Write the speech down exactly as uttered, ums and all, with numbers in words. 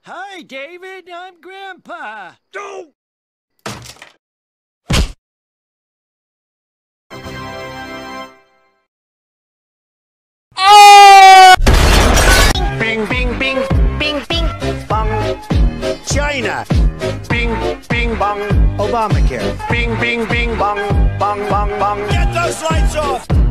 Hi, David. I'm Grandpa. Don't! Bing, bing, bing, bing, bing, bong. China! Bing, bing, bong. Obamacare. Bing, bing, bing, bong, bong, bong, bong. Get those lights off!